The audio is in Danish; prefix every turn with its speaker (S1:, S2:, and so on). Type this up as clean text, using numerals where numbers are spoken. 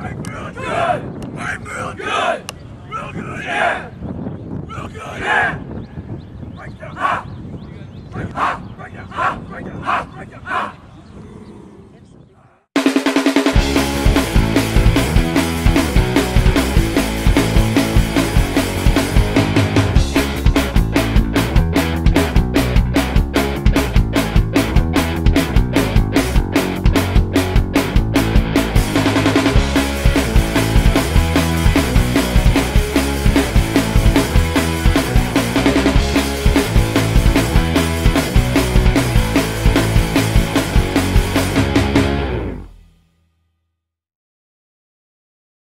S1: I feel good. Real good. Yeah. Real good. Yeah. Break your heart. Break your heart. Break your heart. Break your heart. Break your heart.